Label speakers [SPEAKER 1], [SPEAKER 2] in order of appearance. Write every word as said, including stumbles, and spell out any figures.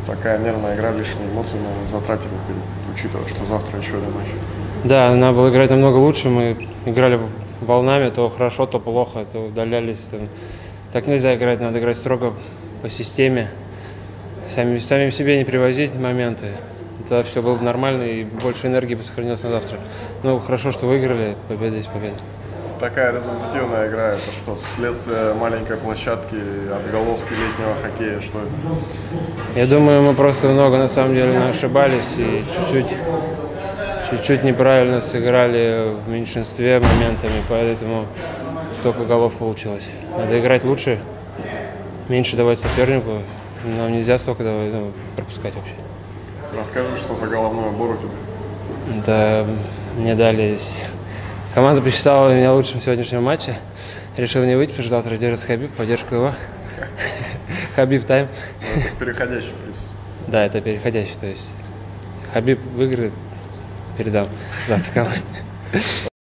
[SPEAKER 1] Такая нервная игра, лишние эмоции, наверное, затратили, учитывая, что завтра еще один матч.
[SPEAKER 2] Да, надо было играть намного лучше. Мы играли волнами, то хорошо, то плохо, то удалялись. Там. Так нельзя играть, надо играть строго по системе. Сами, самим себе не привозить моменты. Тогда все было бы нормально и больше энергии бы сохранилось на завтра. Ну, хорошо, что выиграли, победа есть победа.
[SPEAKER 1] Такая результативная игра, это что, следствие маленькой площадки, отголоски летнего хоккея, что это?
[SPEAKER 2] Я думаю, мы просто много на самом деле ошибались и чуть-чуть чуть-чуть неправильно сыграли в меньшинстве моментами, поэтому столько голов получилось. Надо играть лучше, меньше давать сопернику, нам нельзя столько давать, ну, пропускать вообще.
[SPEAKER 1] Расскажи, что за головной убор у тебя?
[SPEAKER 2] Да, мне дали... Команда посчитала меня лучшим в сегодняшнем матче. Решил не выйти, потому что завтра дерется Хабиб, поддержку его. Хабиб тайм.
[SPEAKER 1] Ну, это переходящий приз.
[SPEAKER 2] Да, это переходящий, то есть Хабиб выиграет, передам завтра команде.